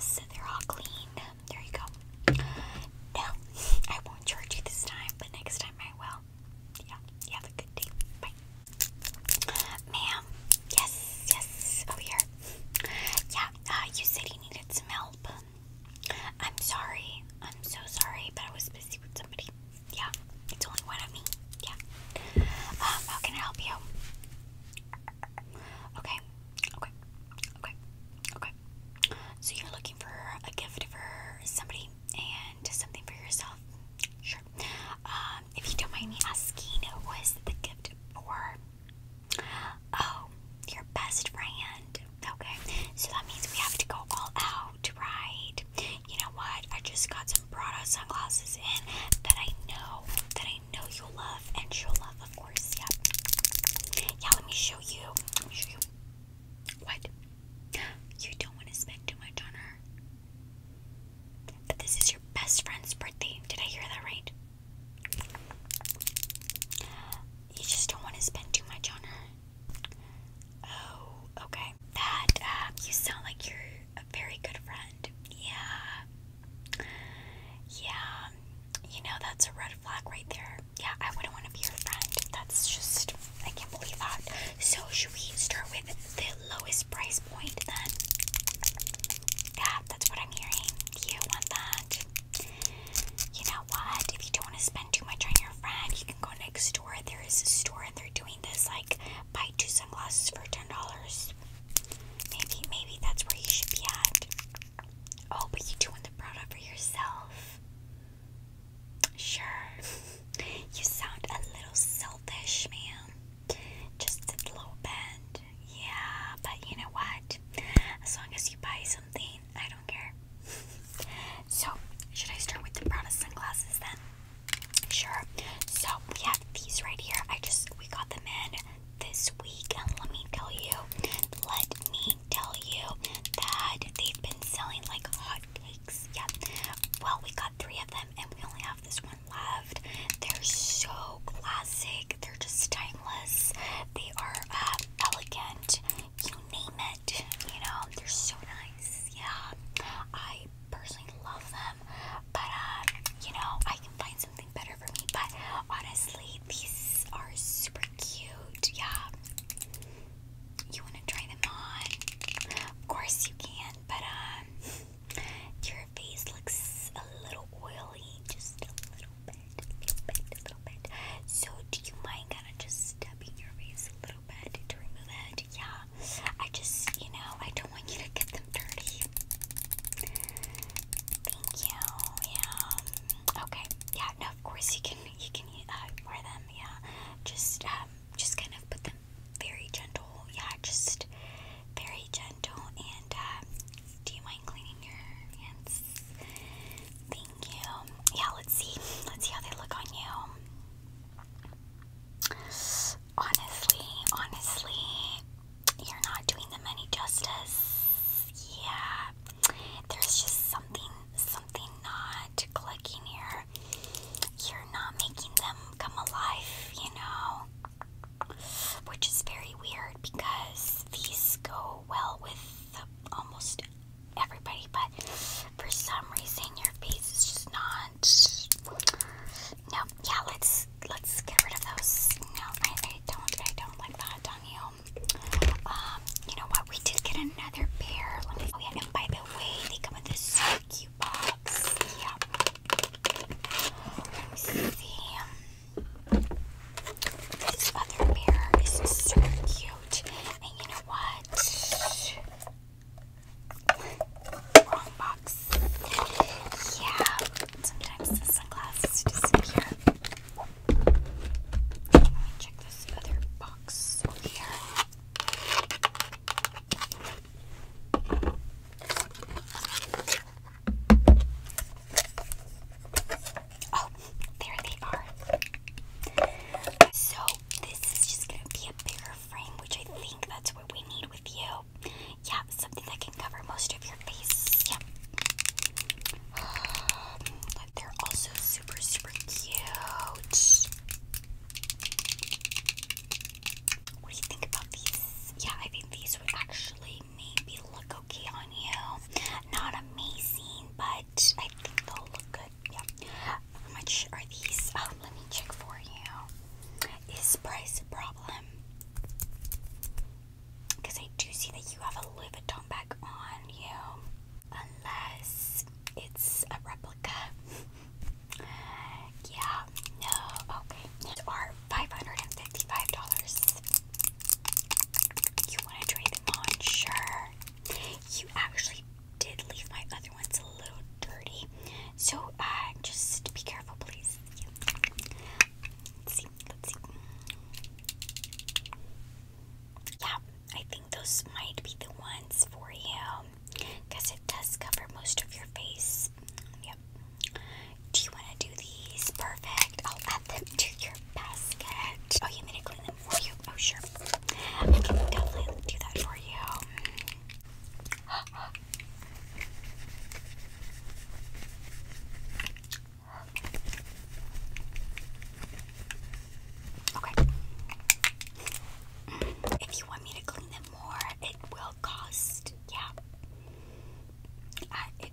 Yes, they're all clean. There you go. No, I won't charge you this time, but next time I will. Yeah, you have a good day. Bye. Ma'am, yes, over here. Yeah, you said you needed some help. I'm sorry. I'm so sorry, but I was busy with somebody. Yeah, it's only one of me. Yeah. How can I help you? Okay. So you're looking for a gift for somebody and something for yourself? Sure. If you don't mind me asking, who is the gift for? Oh, your best friend. Okay. So that means we have to go all out, right? You know what? I just got some Prada sunglasses in that I know you'll love, and she'll love, of course. Yeah. Yeah, let me show you. What? You don't want to spend too much on her. But this is your best friend's birthday. Did I hear that right? You just don't want to spend too much on her. Oh, okay. You sound like you're a very good friend. Yeah. You know, that's a red flag right there. Yeah, I wouldn't want to be your friend. That's just, I can't believe that. So, should we start with the lowest price point then? Yeah, that's what I'm hearing. You want that? You know what? If you don't want to spend too much on your friend, you can go next door. There is a store and they're doing this, like, buy 2 sunglasses for $10. Maybe that's where you should be at. Oh, but you do want the product for yourself. Sure. You sound a little selfish, ma'am. Just a little bit. Yeah, but you know what? As long as you buy something, I don't care. So, should I start with the Prada sunglasses then? Sure. So, we have these right here. We got them in this week, and let me tell you that they've been selling like hotcakes. Yeah. Well, we got 3 of them, and we only have this one left. They're so classic. They're just timeless. They are elegant. You name it. You know, they're so nice. Yeah. I personally love them, but you know, I can find something better for me. But honestly, these are super cute. Yeah. You want to try them on? Of course you can, but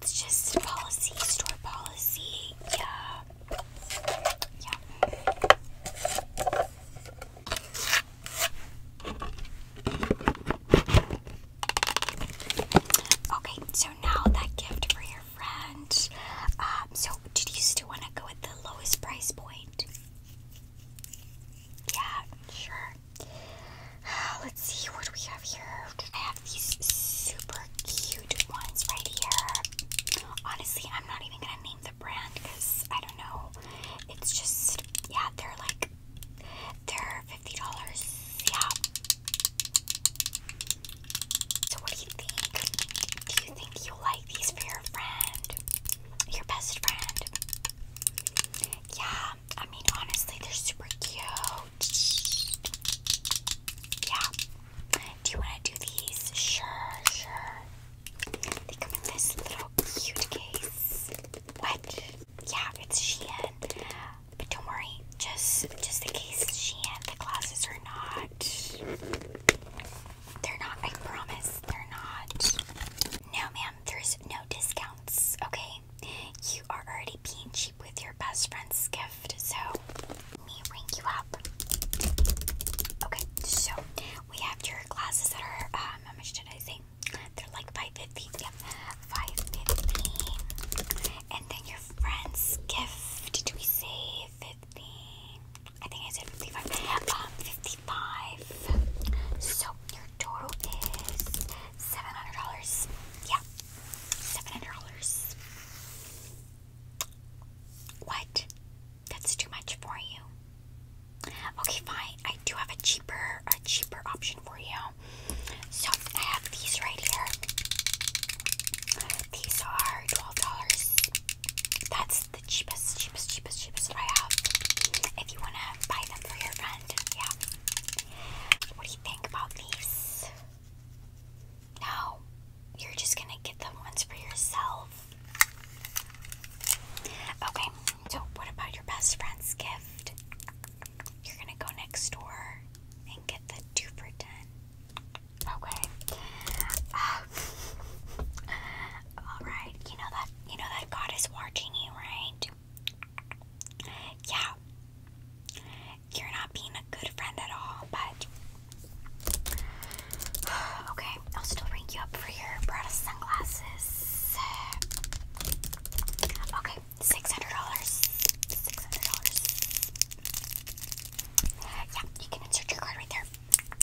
It's just policy, store policy. Yeah. Yeah. Okay, so now that gift for your friend. So did you still want to go with the lowest price point? Yeah, sure. Let's see, what do we have here? I have these super cute ones right here. Honestly, I'm not even gonna name the brand because I don't know. It's just, yeah, they're $50. Yeah. So what do you think? Do you think you'll like these for your friend? Your best friend? Yeah, I mean, honestly, they're super cute. Yeah. Do you want to do these? Sure, sure. They come in this little cute case. What? Yeah, it's Shein. But don't worry, just in case it's Shein, the glasses are not. They're not, I promise, they're not. No, ma'am, there's no discounts, okay? You are already being cheap with your best friend's gift, so let me ring you up. Okay, so we have your glasses that are, how much did I say? They're like $5.50. Yep, $5.50. And then your friend's gift, did we say 50? I think I said 55. 55. So your total is $700. Yeah, $700. What? That's too much for you. Okay, fine. I do have a cheaper option for you. So I have these right here. These are $12. That's the cheapest that I have. If you wanna buy them for your friend, yeah. What do you think about these? No, you're just gonna get the ones for yourself. Okay, so what about your best friend's gift? You're gonna go next door and get the 2 for $10. Okay. Alright, you know that God is watching you, right? Yeah. You're not being a good friend at all, but okay, I'll still ring you up for your Prada sunglasses. Okay, $600. $600. Yeah, you can insert your card right there.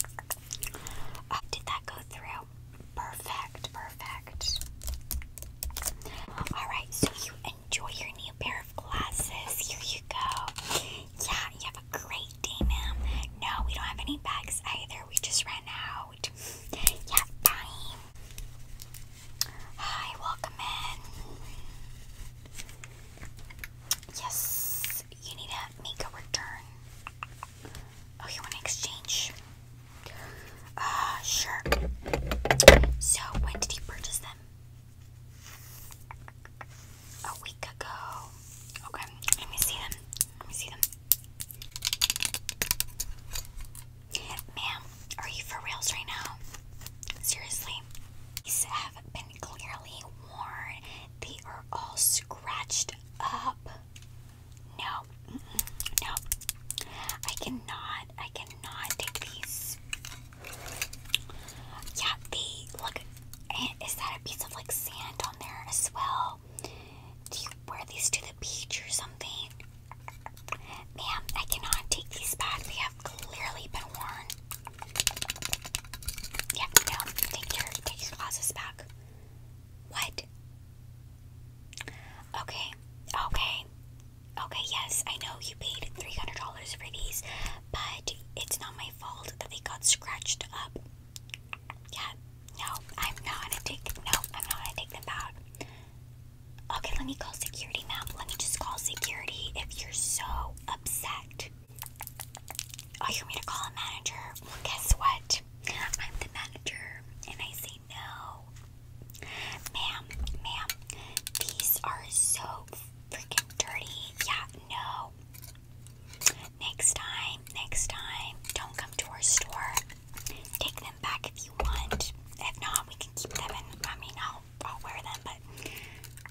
Did that go through? Perfect, perfect. Alright, so you enjoy your new pair of glasses. Here you go. Yeah, you have a great day, ma'am. No, we don't have any bags either. We just ran out. Yeah, bye. Hi, welcome in. Yes, you need to make a return. Oh, you want to exchange? Sure. So, when did you purchase them? A week ago. Okay, let me see them. Let me see them. Ma'am, are you for reals right now? Seriously? These have been clearly worn. They are all scratched up. No. No. I cannot take these. Yeah, they look. Is that a piece of like sand on there as well? Do you wear these to the beach or something? Ma'am, I cannot take these back. They have clearly been worn. Yeah, no, take your glasses back. What? Okay, okay, yes, I know you paid $300 for these, but it's not my fault that they got scratched up. Yeah, no, I'm not gonna take them back. Okay, let me call security, ma'am. Let me just call security if you're so upset. Oh, you want me to call a manager? Well, guess what? I'm the manager, and I say no. Ma'am, these are so freaking dirty. Yeah, no. Next time, don't come to our store. Take them back if you want. If not, we can keep them, and I'll wear them, but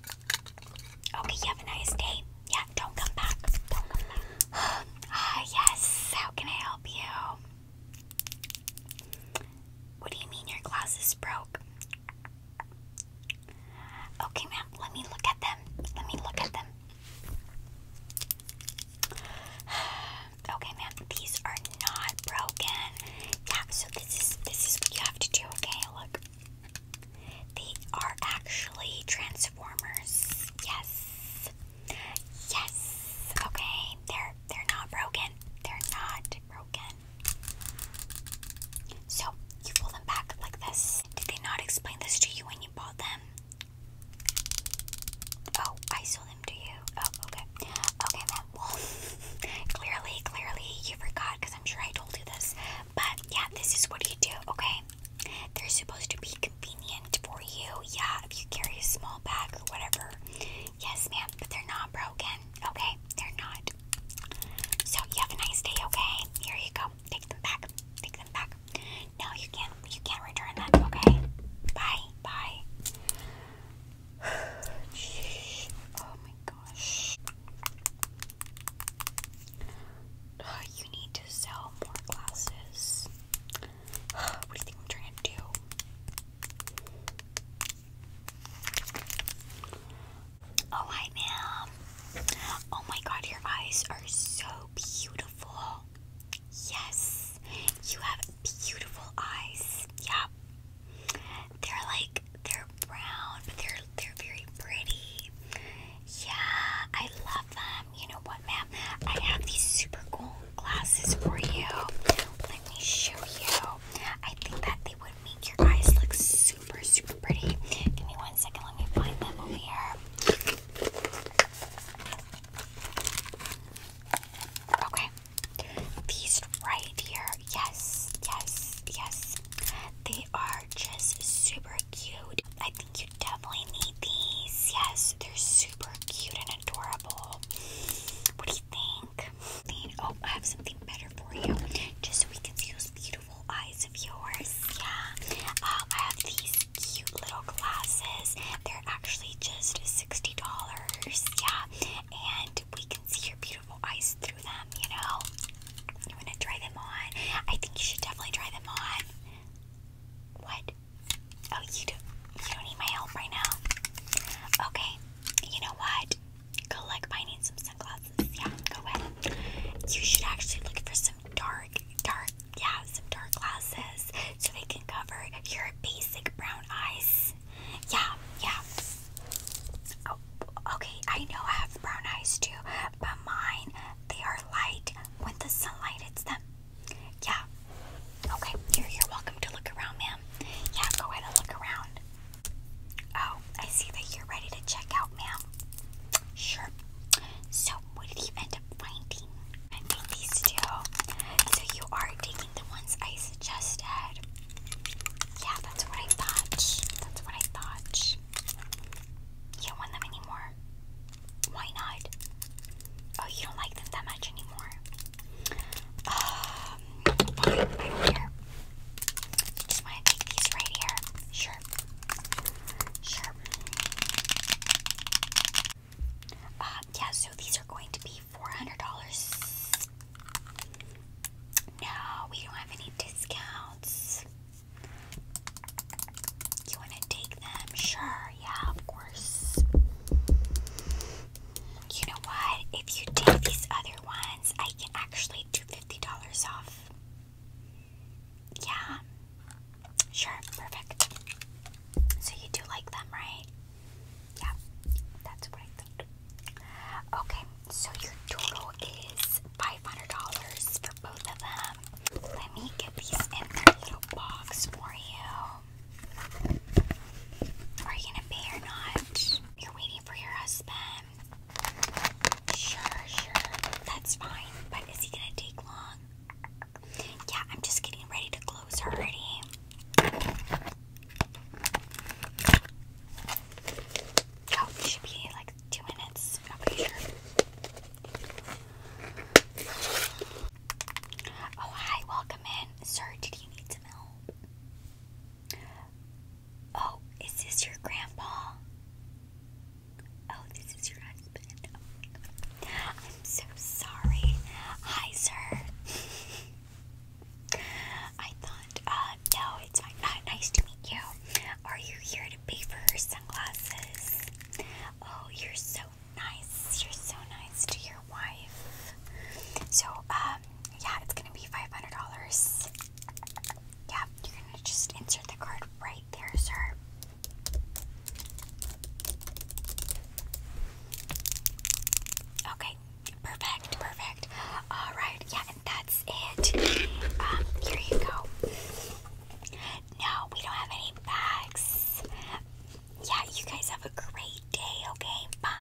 me look